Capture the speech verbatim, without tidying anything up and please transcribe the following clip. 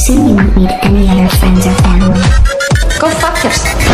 Soon you won't need any other friends or family. Go fuck yourself.